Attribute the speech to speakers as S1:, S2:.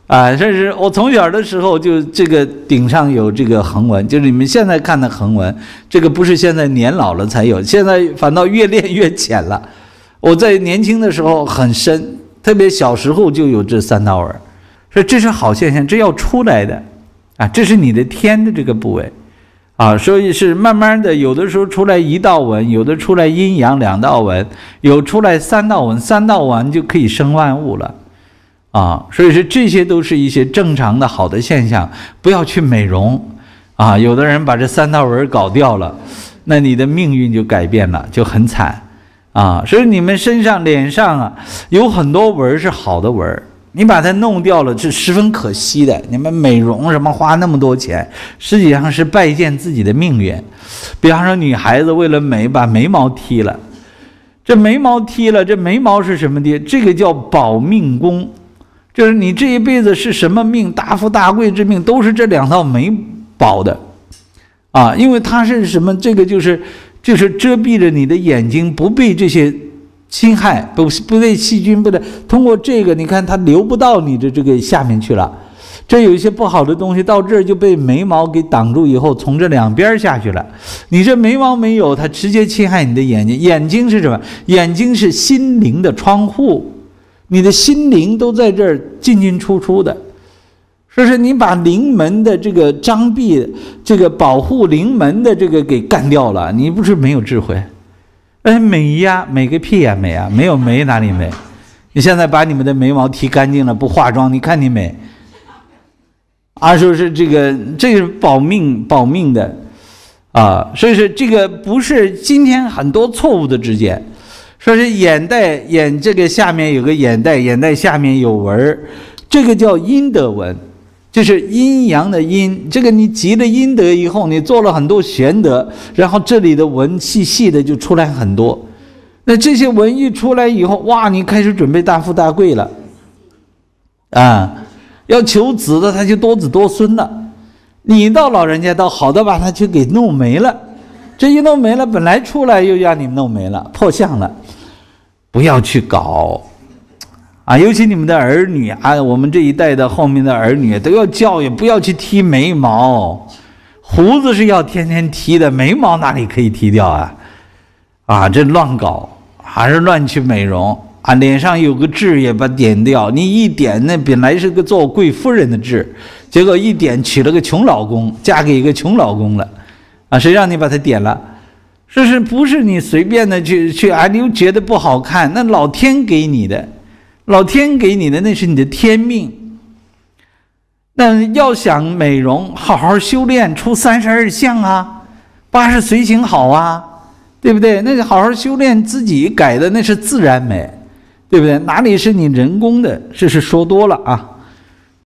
S1: 啊，这是我从小的时候就这个顶上有这个横纹，就是你们现在看的横纹，这个不是现在年老了才有，现在反倒越练越浅了。我在年轻的时候很深，特别小时候就有这3道纹，所以这是好现象，这要出来的啊，这是你的天的这个部位啊，所以是慢慢的，有的时候出来1道纹，有的出来阴阳2道纹，有出来3道纹，3道纹就可以生万物了。啊，所以说这些都是一些正常的好的现象，不要去美容啊。有的人把这3道纹搞掉了，那你的命运就改变了，就很惨啊。所以你们身上、脸上啊，有很多纹是好的纹，你把它弄掉了是十分可惜的。你们美容什么花那么多钱，实际上是拜见自己的命运。比方说女孩子为了美把眉毛剃了，这眉毛剃了，这眉毛是什么的？这个叫保命宫。就是你这一辈子是什么命，大富大贵之命，都是这2道眉保的啊，因为它是什么？这个就是遮蔽着你的眼睛，不被这些侵害，不被细菌，不的。通过这个，你看它流不到你的这个下面去了。这有一些不好的东西到这儿就被眉毛给挡住，以后从这2边下去了。你这眉毛没有，它直接侵害你的眼睛。眼睛是什么？眼睛是心灵的窗户。你的心灵都在这儿进进出出的，说是你把灵门的这个张闭，这个保护灵门的这个给干掉了，你不是没有智慧？哎，美呀，美个屁呀，美啊，没有美哪里美？你现在把你们的眉毛剃干净了，不化妆，你看你美？说是这个是保命的啊，所以说这个不是今天很多错误的直见。说是眼这个下面有个眼袋，眼袋下面有纹，这个叫阴德纹，就是阴阳的阴。这个你积了阴德以后，你做了很多玄德，然后这里的纹细细的就出来很多。那这些纹一出来以后，哇，你开始准备大富大贵了啊！要求子的他就多子多孙了，你到老人家倒好的把他就给弄没了。这一弄没了，本来出来又让你们弄没了，破相了，不要去搞啊！尤其你们的儿女啊，我们这一代的后面的儿女都要教育，不要去剃眉毛，胡子是要天天剃的，眉毛哪里可以剃掉啊？啊，这乱搞，还是乱去美容啊！脸上有个痣也把点掉，你一点那本来是个做贵夫人的痣，结果一点娶了个穷老公，嫁给一个穷老公了。啊，谁让你把它点了？这是不是你随便的去啊？你又觉得不好看，那老天给你的，老天给你的那是你的天命。那要想美容，好好修炼，出32相啊，80随行好啊，对不对？那个好好修炼，自己改的那是自然美，对不对？哪里是你人工的？这是说多了啊。